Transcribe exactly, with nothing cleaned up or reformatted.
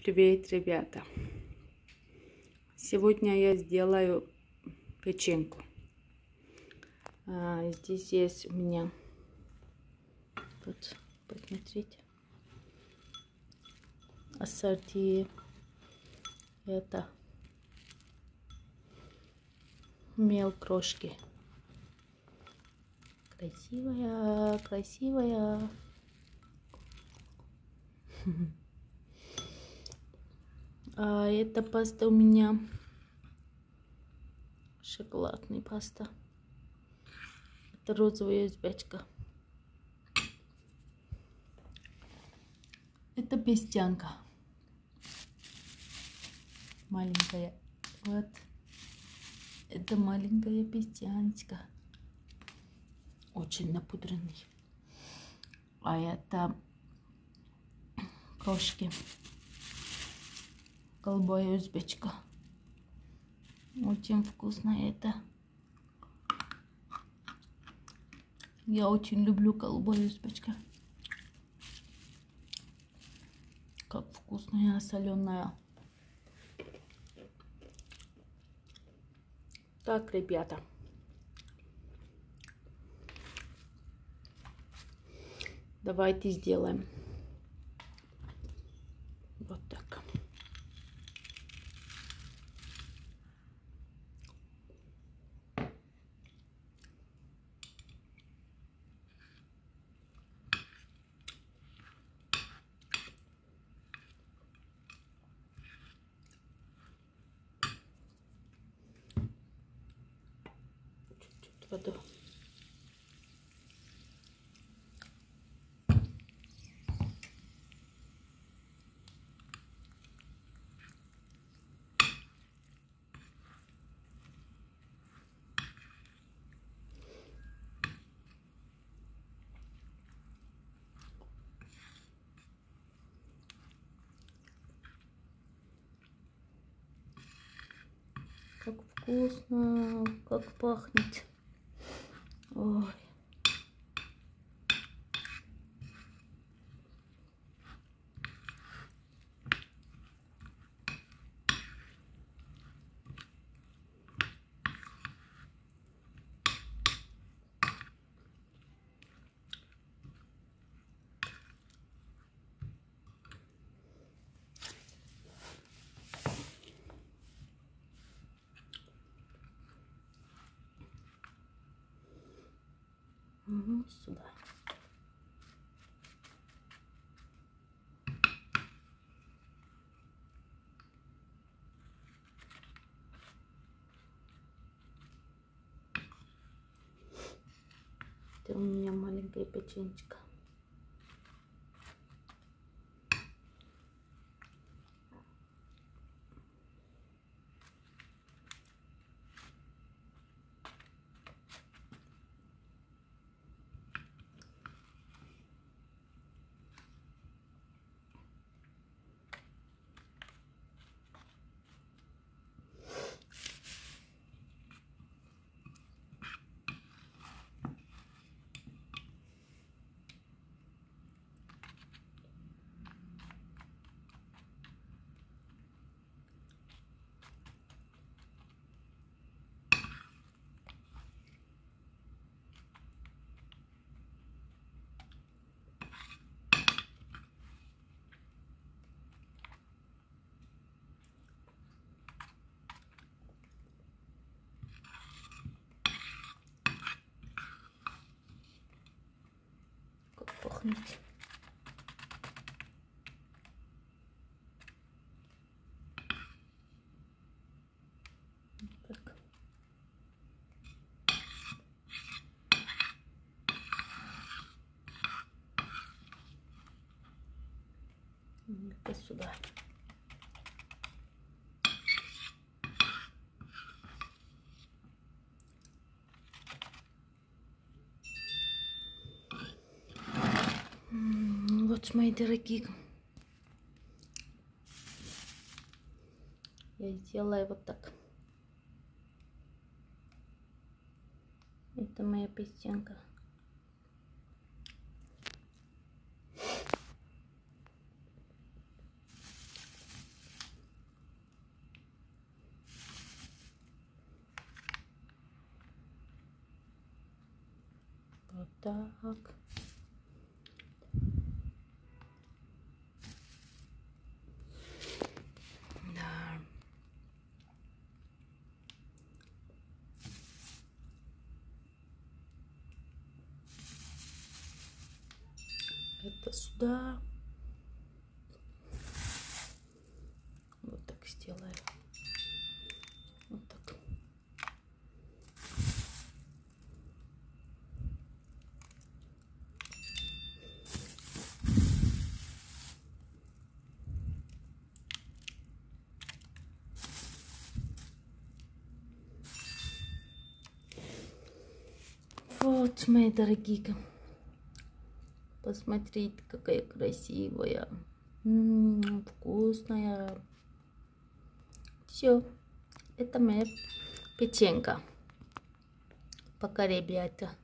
Привет, ребята! Сегодня я сделаю печеньку. А, здесь есть у меня, вот, посмотрите, ассорти. Это мел крошки. Красивая, красивая. А эта паста у меня шоколадная паста. Это розовая узбечка. Это пестянка. Маленькая. Вот. Это маленькая пестяночка. Очень напудренный. А это крошки. Голубая узбечка. Очень вкусно это. Я очень люблю голубую узбечку. Как вкусная, соленая. Так, ребята. Давайте сделаем. Вот так. Чуть-чуть воду. Как вкусно, как пахнет. Ой. Угу, сюда. Это у меня маленькая печенечка. Как пахнет. Так. Ну-ка сюда. Вот, мои дорогие, я сделаю вот так. Это моя пестянка. Так. Да. Это сюда. Вот так сделаю. Вот так. Вот, мои дорогие, посмотрите, какая красивая, м-м, вкусная. Все, это моя печенька. Пока, ребята.